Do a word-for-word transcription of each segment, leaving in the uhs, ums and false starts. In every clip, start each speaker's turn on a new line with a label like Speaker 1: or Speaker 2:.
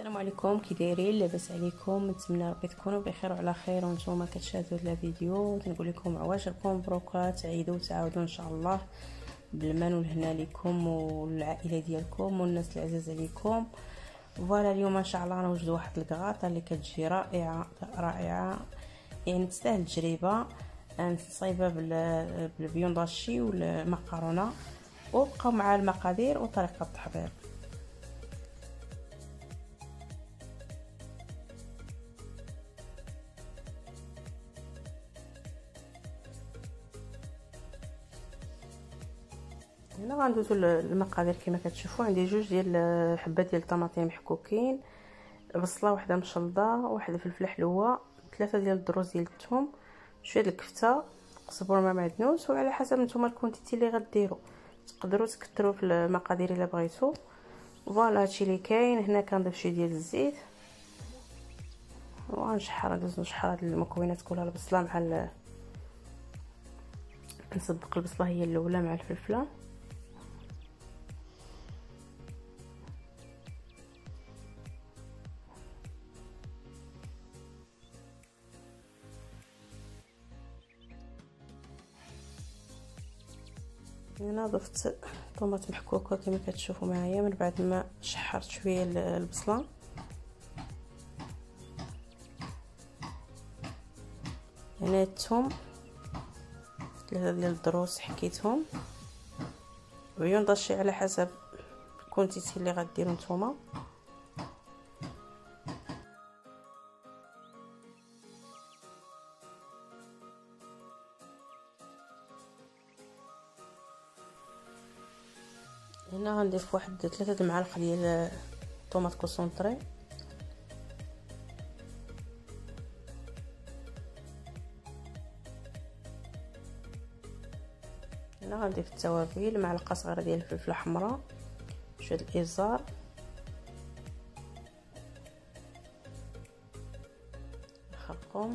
Speaker 1: السلام عليكم، كي دايرين؟ لاباس عليكم؟ نتمنى ربي تكونوا بخير وعلى خير وانتم كتشاهدوا هذا الفيديو. تنقول لكم عواشركم مبروكات، تعيدوا وتعاودوا ان شاء الله بالمان والهنا لكم والعائله ديالكم والناس العزاز عليكم. فوالا اليوم ان شاء الله غنوجدوا واحد الكراطه اللي كتجي رائعه رائعه، يعني تستاهل التجربه. نصايبه بالبيون داشي والمكرونه، وبقاو مع المقادير وطريقه التحضير. هنا غندوزو المقادير كما كتشوفوا. عندي جوج ديال الحبات ديال الطماطم محكوكين، بصله وحده مشلضه، واحد الفلفل حلوه، ثلاثه ديال الدروز ديال الثوم، شويه ديال الكفته، قزبر ما معدنوس. وعلى حسب نتوما الكونتيتي اللي غديروا تقدروا تكثروا في المقادير الا بغيتوا. فوالا هادشي اللي كاين هنا. كنضيف شويه ديال الزيت وغنشحر ندوز نشحر هاد المكونات كلها، البصله مع ال... نصدق البصله هي الاولى مع الفلفله. هنا ضفت طماط محكوكه كما كتشوفوا معايا من بعد ما شحرت شويه البصله. هنا الثوم، ثلاثه ديال الدروس حكيتهم، عيون داشي على حسب الكونتيتي اللي غديروا نتوما. هنا غنضيف واحد ثلاثة المعالق ديال طوماط كونسونطري. هنا غنضيف التوابل، معلقه صغيره ديال الفلفله حمراء، شويه الابزار، الخرقوم،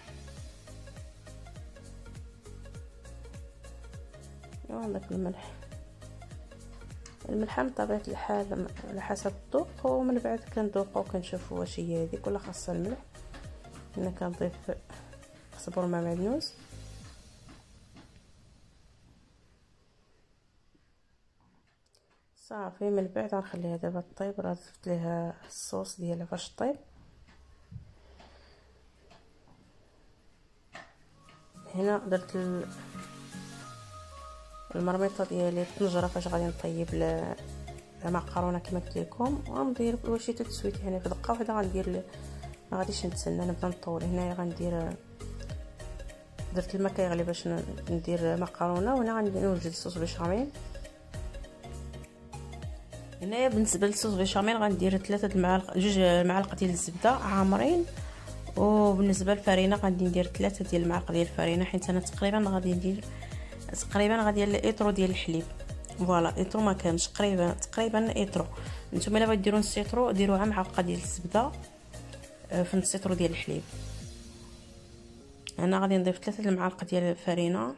Speaker 1: وعندك الملح. الملح بطبيعه الحال على حسب الذوق، ومن بعد كندوقو وكنشوفوا واش هي هذيك ولا خاصها الملح. هنا كنضيف قزبر ما معدنوس، صافي. من بعد غنخليها دابا طيب. راه ضفت ليها الصوص ديالها فاش طيب. هنا درت المرميطه ديالي الطنجره فاش غادي نطيب المكرونه كما قلت لكم، وغندير واش تتسويت هنا في دقه واحده. غندير ما غاديش نتسنى نبدا نطول. هنايا غندير درت الماء كيغلي باش ندير مكرونه. وهنا غندير نوجد الصوص بيشاميل. هنايا بالنسبه للصوص بيشاميل غندير ثلاثه المعالق جوج معالق ديال الزبده عامرين، وبالنسبه للفرينه غادي ندير ثلاثه ديال المعالق ديال الفرينه، حيت انا تقريبا غادي ندير تقريبا غادي ندير ايطرو ديال الحليب. فوالا ايطرو ما كانش تقريبا تقريبا ايطرو. نتوما الا بغيتو ديروا نص ايطرو ديروها معلقه ديال الزبده في نص ايطرو ديال الحليب. انا غادي نضيف ثلاثه المعالق ديال الفرينه.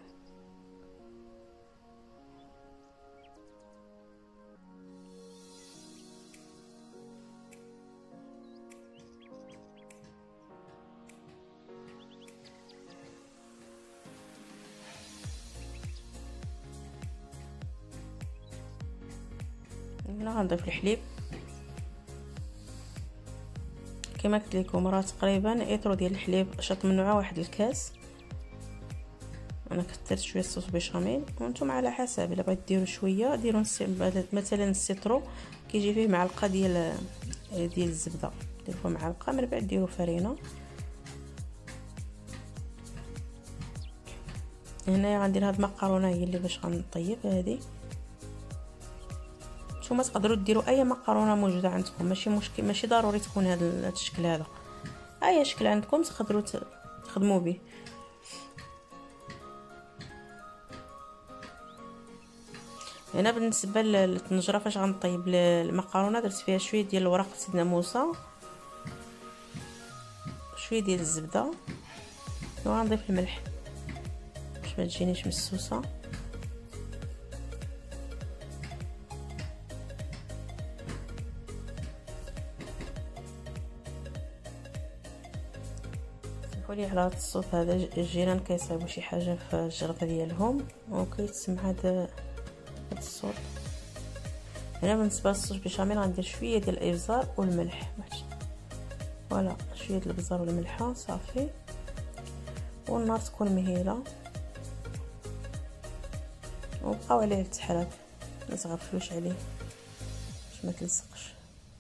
Speaker 1: هنا غنضيف الحليب كما قلت لكم، راه تقريبا ايطرو ديال الحليب شط منوعه واحد الكاس. انا كثرت شويه الصوص بيشاميل، وانتم على حسب الا بغيتو ديروا شويه ديروا مثلا السيترو كيجي فيه معلقه ديال ديال الزبده، ديروا معلقه من بعد ديروا فرينه. هنايا غندير هاد المكرونه هي اللي باش غنطيب هذه. نتوما تقدروا ديروا اي مكرونه موجوده عندكم، ماشي مشكل، ماشي ضروري تكون هذا الشكل هذا، اي شكل عندكم تقدروا تخدموا به. هنا بالنسبه للطنجره فاش غنطيب المكرونه درت فيها شويه ديال الورق سيدنا موسى، شويه ديال الزبده، وغنضيف الملح باش ما تجينيش مسوسه. بالي على هذا الصوت هذا الجيران كيصايبوا شي حاجه في الجرده ديالهم وكيتسمع هذا الصوت. هنا بالنسبه للصوص بيشاميل غندير شويه ديال الابزار والملح، فوالا شويه ديال الابزار والملح صافي، والنار تكون مهيله وبقاو عليه التحرك، ما تغفلوش عليه باش ما تلصقش.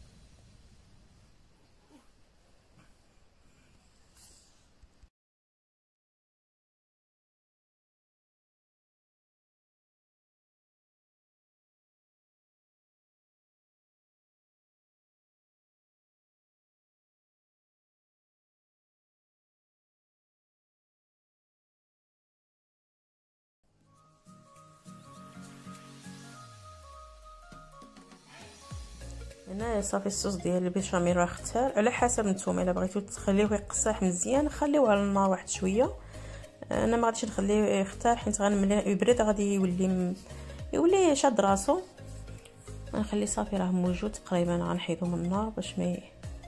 Speaker 1: هنا صافي الصوص ديال البيشاميل راه اختار على حسب نتوما، الا بغيتو تخليوه يقصح مزيان خليوه على النار واحد شويه. انا ما غاديش نخليه يختار حيت غنملي يبرد غادي يولي م... يولي شاد راسو. غنخلي صافي راه موجود تقريبا، غنحيدو من النار باش ما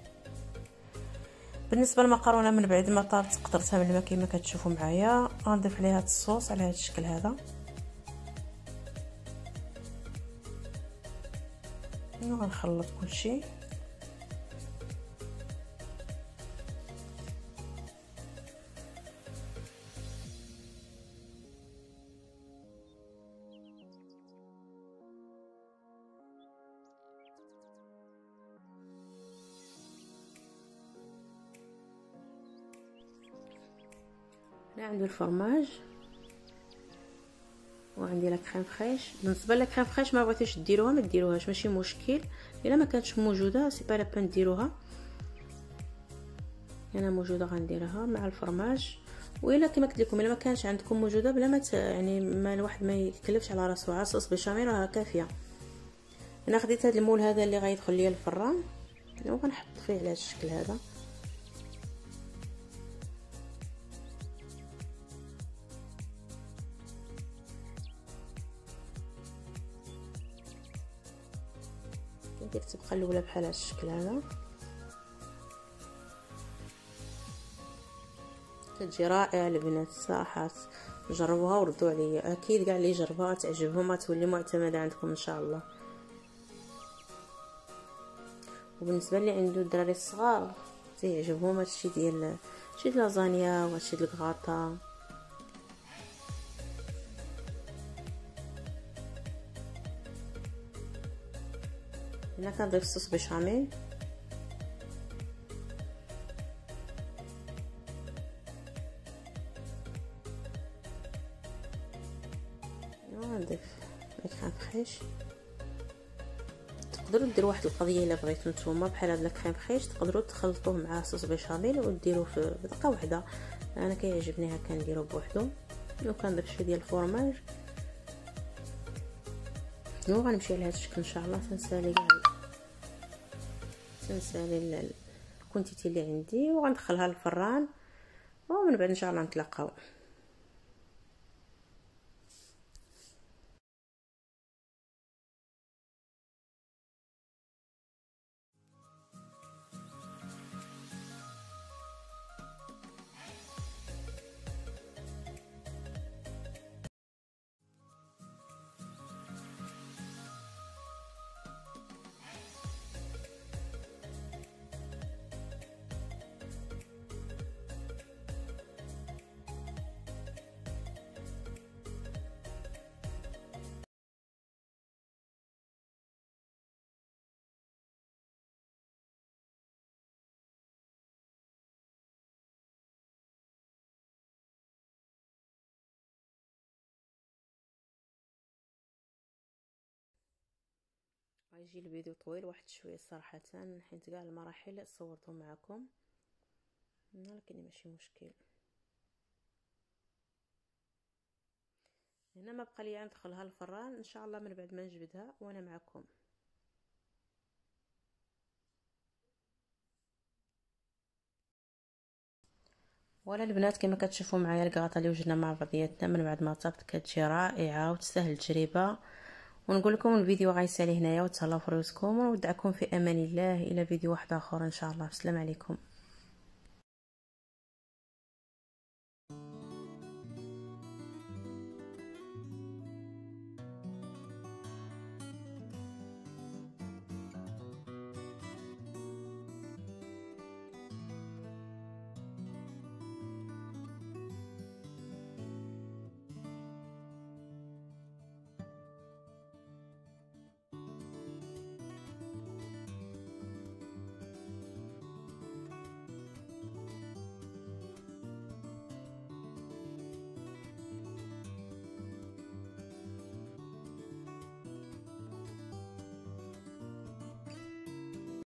Speaker 1: بالنسبه للمكرونه من بعد ما طابت قدرتها من الماء كما كتشوفوا معايا. غنضيف عليها هذا الصوص على هذا الشكل هذا وغنخلط كلشي. هنا عندي الفرماج وعندي لا كريم فريش. بالنسبه لا كريم فريش ما بغيتوش ديروها ما ديروهاش ماشي مشكل، الا ما كانتش موجوده سي با لا بان ديروها. انا موجوده غنديرها مع الفرماج، والا كما قلت لكم الا ما كانش عندكم موجوده بلا ما ت... يعني ما الواحد ما يكلفش على راسو، عا صوص بيشاميل راه كافيه. انا خديت هذا المول هذا اللي غيدخل ليا الفران وغنحط فيه على هذا الشكل هذا. كندير تبقى الاولى بحال هذا الشكل هذا، كتجي رائعه البنات الصراحه. جربوها وردوا عليا، اكيد كاع اللي يجربوها تعجبهم تولي معتمده عندكم ان شاء الله. وبالنسبه اللي عنده الدراري الصغار تيعجبهم هادشي ديال شي لازانيا وهادشي ديال الكغاطا. هنا كنضيف صوص بيشاميل ونضيف الكريم فريش. تقدروا ديروا واحد القضيه الا بغيتو نتوما بحال هاد الكريم فريش، تقدروا تخلطوه مع صوص بيشاميل وديروه في دقه واحده. انا كيعجبني هكا نديرو بوحدو. وكنضيف شويه ديال الفرماج وغنمشي على هذا الشكل ان شاء الله. تنسالي كاع تنسالي الكونتيتي اللي عندي وغندخلها للفران ومن بعد ان شاء الله نتلاقاو. غيجي الفيديو طويل واحد شويه صراحه حيت كاع المراحل صورتهم معكم، ولكن ماشي مشكل. هنا ما بقى لي ندخلها الفران ان شاء الله من بعد ما نجبدها وانا معكم. ولا البنات كما كتشوفوا معايا الكاطه اللي وجدنا مع بعضياتنا من بعد ما طابت كتجي رائعه وتستاهل التجربه. ونقول لكم الفيديو غيسالي هنايا وتهلاو في راسكم، ونودعكم في امان الله الى فيديو واحد اخر ان شاء الله. السلام عليكم.